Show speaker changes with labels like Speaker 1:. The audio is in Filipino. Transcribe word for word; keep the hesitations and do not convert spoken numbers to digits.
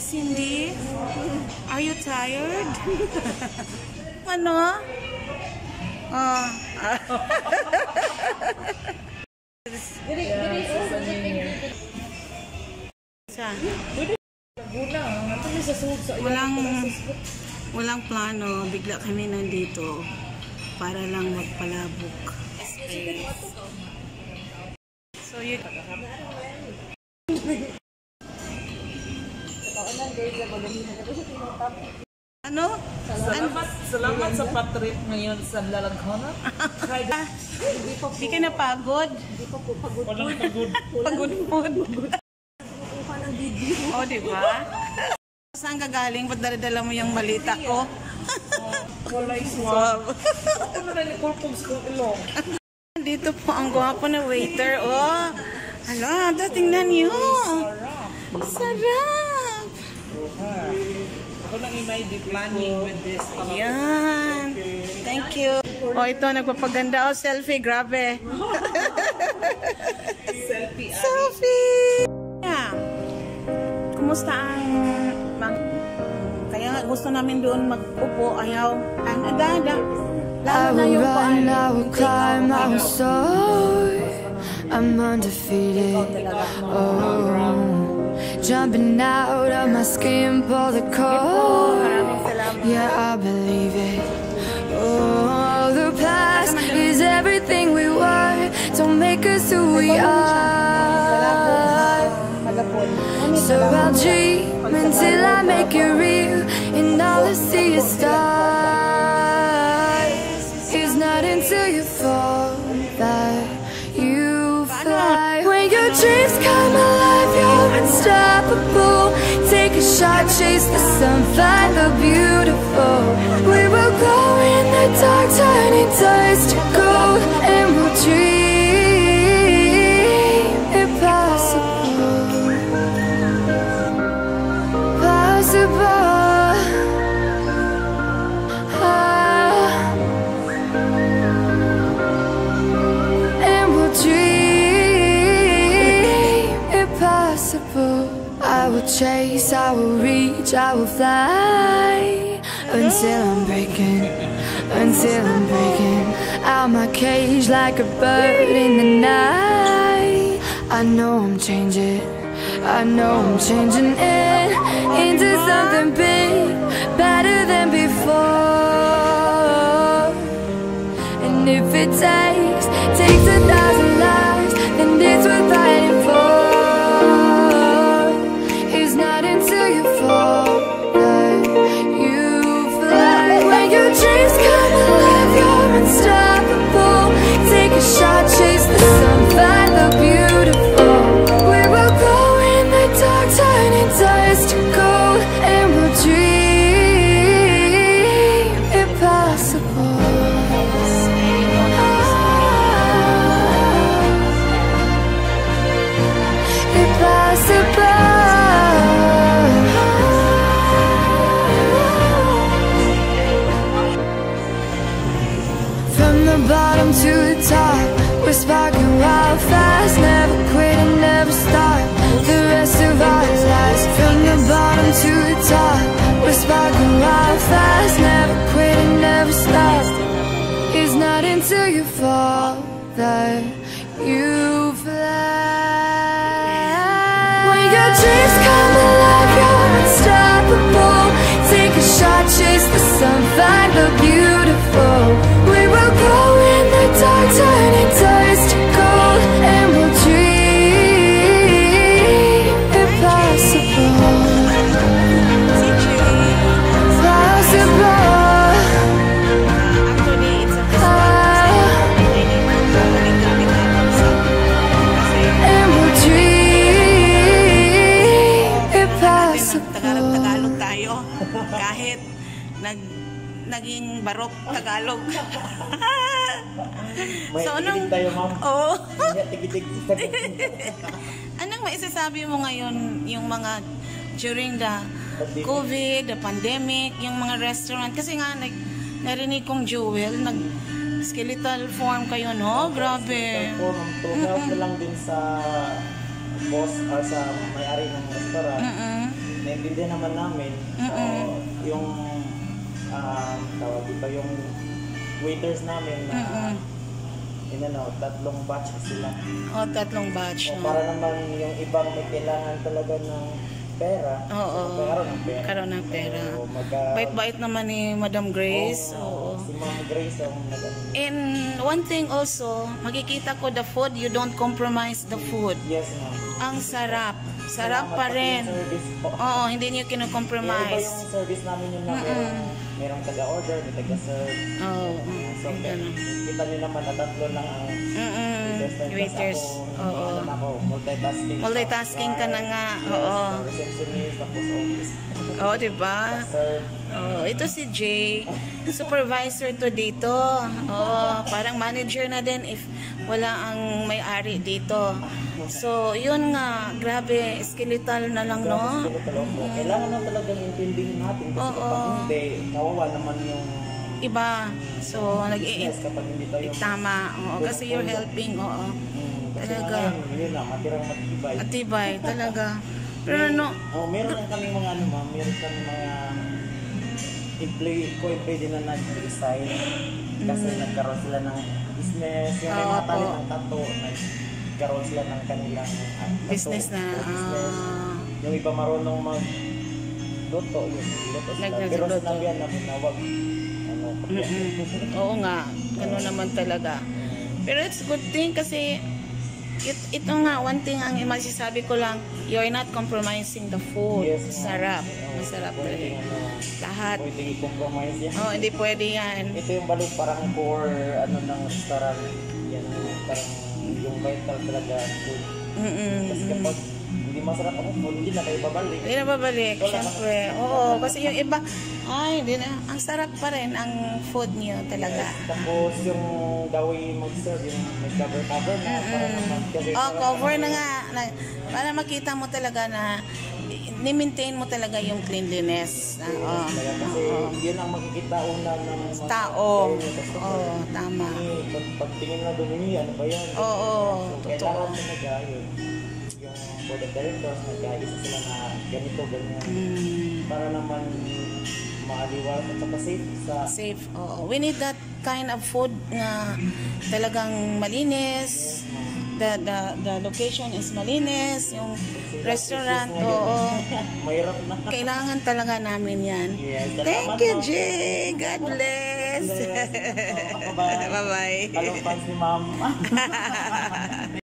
Speaker 1: Cindy, are you tired? Ano? Oh. Walang walang plano, bigla kami nandito para lang magpalabok. So you Ano?
Speaker 2: Salamat, salamat sa patrip ngayon sa Lalaghanan.
Speaker 1: Hindi ka napagod? Hindi pa po pagod.
Speaker 2: Walang pagod.
Speaker 1: Pagod po. O, diba? Saan ka galing? Ba't dala-dala mo yung malita ko?
Speaker 2: Walay swab. Ako na rin ikulpong sa ilong.
Speaker 1: Dito po ang gwapo na waiter. Oh, hala, tingnan niyo. Sarap.
Speaker 2: Ako lang yung may planning with this.
Speaker 1: Ayan. Thank you. Oh, ito, nagpapaganda. Oh, selfie. Grabe.
Speaker 2: Selfie.
Speaker 1: Selfie. Yeah. Kumusta ang... Mang, kaya nga gusto namin doon mag-upo. Ayaw. Ang agada.
Speaker 3: I will run, I will climb, I will soar. I'm undefeated. Oh. Jumping out of my skin, pull the cord. Yeah, I believe it. Oh, the past is everything we were. Don't make us who we are. So I'll dream until I make it real, and all I see is stars. It's not until you fall that you fly. When your dreams come alive, you're unstoppable. Take a shot, chase the sun, find the beautiful. We will go in the dark, turning dust to gold, and we'll dream impossible. Possible. Ah. And we'll dream impossible. I will chase, I will reach, I will fly until I'm breaking, until I'm breaking out my cage like a bird in the night. I know I'm changing, I know I'm changing it into something big, better than before. And if it takes, takes a thousand lives, then it's worth fighting for. It's not until you fall that you fly. When your dreams come alive, you're unstoppable. Take a shot, chase the sun, find the beautiful. We will go in the dark, turning dust to gold, and we'll dream impossible. Impossible. From the bottom to the top, we're sparking wild fast. Never quit and never stop the rest of our lives. From the bottom to the top, we're sparking wild fast. Never quit and never stop. It's not until you fall that you fly. When your dreams come alive, you're unstoppable. Take a shot, chase the sun, find the beautiful. We will go in the dark, turning dust to gold, and we'll dream impossible. Possible. And we'll dream impossible.
Speaker 1: Tagalog-Tagalog tayo. Kahit nag naging barok Tagalog. So anong
Speaker 2: tayo, ma'am.
Speaker 1: Oo.
Speaker 2: Tigitig.
Speaker 1: Anong maisasabi mo ngayon yung mga during the COVID, the pandemic, yung mga restaurant kasi nga nag narinig kong Jewel nag skeletal form kayo, no? Grabe.
Speaker 2: Form to help na lang din sa
Speaker 4: boss or sa may-ari ng restaurant,
Speaker 1: Mm-mm.
Speaker 4: naiintindihan naman namin. So,
Speaker 1: Mm-mm.
Speaker 4: yung um, tawag dito, yung waiters namin na
Speaker 1: Mm-mm.
Speaker 4: yun ano, tatlong batch sila.
Speaker 1: O, tatlong batch.
Speaker 4: O,
Speaker 1: No?
Speaker 4: para naman yung ibang may kailangan talaga ng pera,
Speaker 1: Oo.
Speaker 4: magkakaroon ng pera.
Speaker 1: Karoon ng pera.
Speaker 4: So, magka-
Speaker 1: Bait-bait naman ni Madam Grace.
Speaker 4: Oo,
Speaker 1: Oo.
Speaker 4: si Ma'am Grace ang nag
Speaker 1: And one thing also, makikita ko the food, you don't compromise the food.
Speaker 4: Yes, ma'am.
Speaker 1: Ang sarap. Sarap
Speaker 4: Salamat
Speaker 1: pa
Speaker 4: pati
Speaker 1: rin.
Speaker 4: yung service po.
Speaker 1: Oo, hindi niyo
Speaker 4: Kaya iba
Speaker 1: kino-compromise.
Speaker 4: yung service namin yun na merong, merong taga-order, may taga-serve.
Speaker 1: Oo.
Speaker 4: So,
Speaker 1: Ganun.
Speaker 4: kita nyo naman na tatlo lang ang
Speaker 1: Mm-mm. Waiters. Oo.
Speaker 4: Ano ako, multitasking.
Speaker 1: Multitasking ka na nga.
Speaker 4: Yes,
Speaker 1: Oo.
Speaker 4: receptionist, tapos office.
Speaker 1: Oo, diba?
Speaker 4: Serve.
Speaker 1: Oh, ito si Jay, supervisor to dito. Oh, parang manager na din if wala ang may-ari dito. So, yun nga, grabe, skeletal na lang, no?
Speaker 4: Kailangan na talagang intindihin natin kasi
Speaker 1: Oo.
Speaker 4: kapag hindi, kawawa naman yung
Speaker 1: Iba. So, nag
Speaker 4: business kapag hindi tayo
Speaker 1: tama. Oo, kasi you're helping, oo.
Speaker 4: Hmm, kasi
Speaker 1: Talaga.
Speaker 4: ngayon, yun na, matirang matibay.
Speaker 1: Atibay, talaga. Pero ano,
Speaker 4: Oh, meron lang kaming mga ano ma'am, meron kaming mga employee, co-employee din na nag-resign kasi nagkaroon sila ng business, yung may
Speaker 1: Oo
Speaker 4: mga talent
Speaker 1: po.
Speaker 4: ng tattoo, nagkaroon sila ng kanilang ah, tattoo,
Speaker 1: business na.
Speaker 4: business.
Speaker 1: ah,
Speaker 4: Yung iba marunong mag luto, yun, luto sila.
Speaker 1: Nag-
Speaker 4: Pero
Speaker 1: nagluto.
Speaker 4: sinabihan namin na wag, ano,
Speaker 1: mm-mm. Oo nga, gano'n naman talaga. Pero it's good thing kasi it, ito nga, one thing ang masasabi ko lang, you're not compromising the food.
Speaker 4: Yes, ma'am.
Speaker 1: Sarap.
Speaker 4: Oo,
Speaker 1: Masarap
Speaker 4: pwedeng,
Speaker 1: talaga.
Speaker 4: ano,
Speaker 1: Lahat.
Speaker 4: pwedeng i-compromise yan.
Speaker 1: Oh, hindi pwede yan.
Speaker 4: Ito yung balik parang core ano ng restaurant. Yan ang parang yung vital talaga food.
Speaker 1: Mm-mm.
Speaker 4: Kasi kapag hindi masarap ang food, hindi na kayo babalik.
Speaker 1: Hindi na babalik, syempre. Oo, kasi yung iba, ay, hindi na. Ang sarap pa rin ang food niyo talaga.
Speaker 4: Tapos yung the way mag-serve, yung may cover-cover na para naman kasi
Speaker 1: Oh, cover na nga. Na, para makita mo talaga na ni-maintain mo talaga yung cleanliness. Ah, oh,
Speaker 4: Kaya kasi
Speaker 1: oo.
Speaker 4: yun ang makikita una ng mga
Speaker 1: Tao.
Speaker 4: Tapos
Speaker 1: Oo, tama.
Speaker 4: eh, pag, pagtingin na doon niya, ano ba yan?
Speaker 1: Oo,
Speaker 4: So, kailangan
Speaker 1: totoo.
Speaker 4: talaga yun. Yung board of directors, nag-aisa sila na ganito, ganyan.
Speaker 1: Mm,
Speaker 4: Para naman maaliwas at saka safe sa
Speaker 1: safe. Oo. We need that kind of food na talagang malinis. The, the, the location is malinis. Yung restaurant, oo.
Speaker 4: mahirap na.
Speaker 1: Kailangan talaga namin yan.
Speaker 4: Yes,
Speaker 1: Thank you, Jay. God bless.
Speaker 4: Bye-bye.
Speaker 1: Bye-bye.
Speaker 4: Kalong fans ni ma'am.